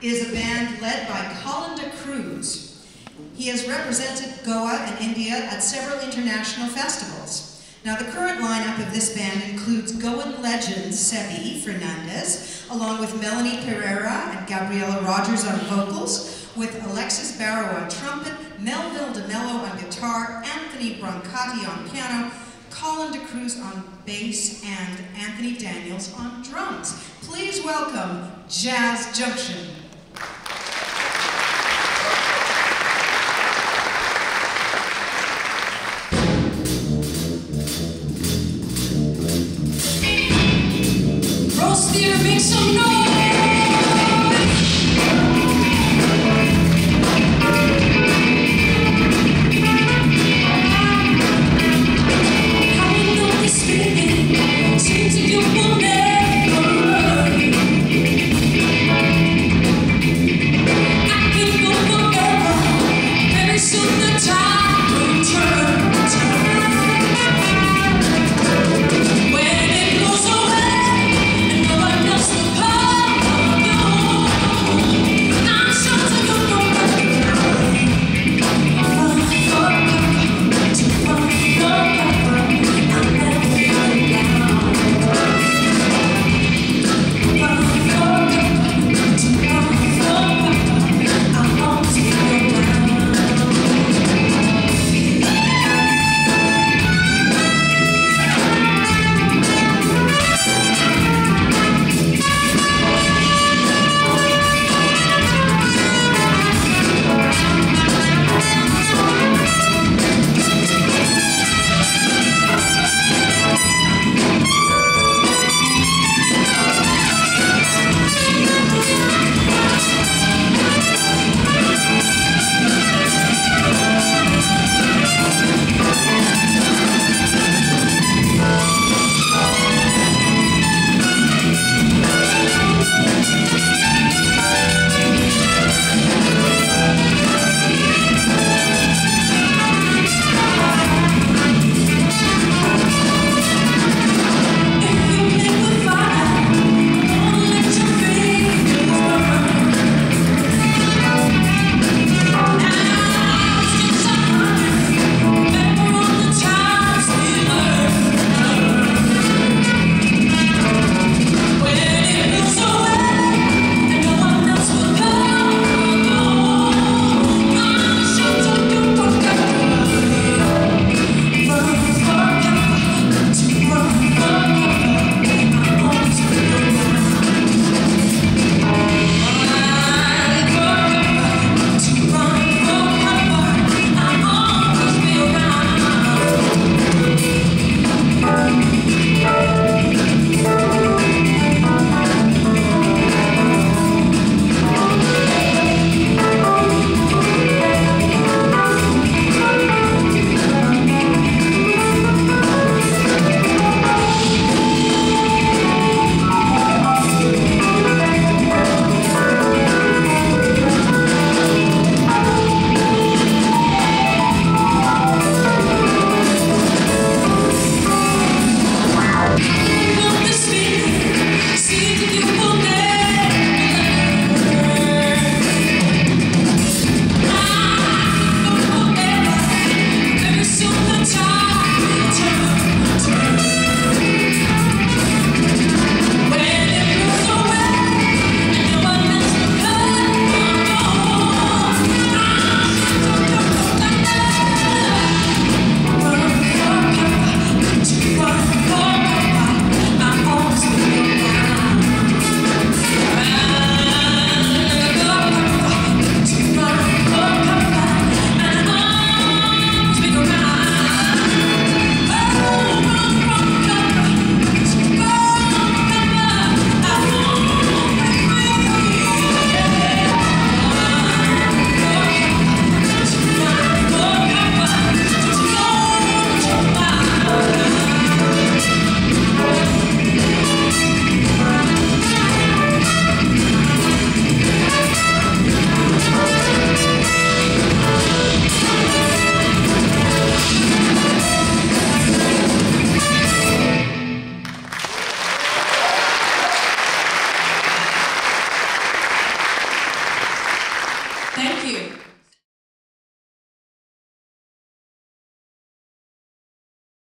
is a band led by Colin D'Cruz. He has represented Goa and India at several international festivals. Now, the current lineup of this band includes Goan legends Sebi Fernandez, along with Melanie Pereira and Gabriella Rodgers on vocals, with Alexis Baros on trumpet, Melville D'Mello on guitar, Anthony Brancati on piano, Colin D'Cruz on bass, and Anthony Daniels on drums. Please welcome Jazz Junction. Roast beer, make some noise! When it goes away and no one knows the past. Thank you.